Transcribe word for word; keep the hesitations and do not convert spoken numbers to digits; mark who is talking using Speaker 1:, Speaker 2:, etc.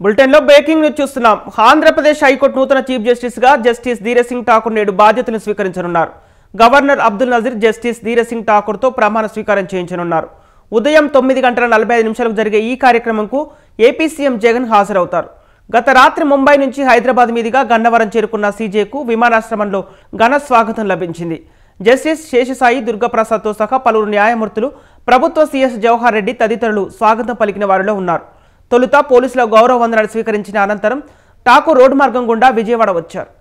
Speaker 1: బులెటిన్లో breaking news చూస్తున్నాం. Andhra Pradesh high court నూతన చీఫ్ జస్టిస్ గా జస్టిస్ ధీరజ్ సింగ్ ఠాకూర్ నేడు బాధ్యతలు స్వీకరించనున్నారు. గవర్నర్ అబ్దుల్ నజీర్ జస్టిస్ ధీరజ్ సింగ్ ఠాకూర్ తో ప్రమాణ స్వీకారం చేయించనున్నారు. ఉదయం తొమ్మిది గంటల నలభై ఐదు నిమిషాలకు జరిగే ఈ కార్యక్రమంకు ఏపీ సీఎం జగన్ హాజరవుతారు. గత రాత్రి ముంబై నుంచి హైదరాబాద్ మీదుగా గన్నవరం చేరుకున్న సీజేకు విమానాశ్రమంలో ఘన స్వాగతం లభించింది. జస్టిస్ శేషసాయి దుర్గాప్రసాద్తో సహా పలువురు న్యాయమూర్తులు, ప్రభుత్వ సీఎస్ జవహర్ రెడ్డి తదితరులు స్వాగతం పలికిన వారిలో ఉన్నారు. తొలుత పోలీసుల గౌరవ వందనాలు స్వీకరించిన అనంతరం ఠాకూర్ రోడ్డు మార్గం గుండా విజయవాడ వచ్చారు.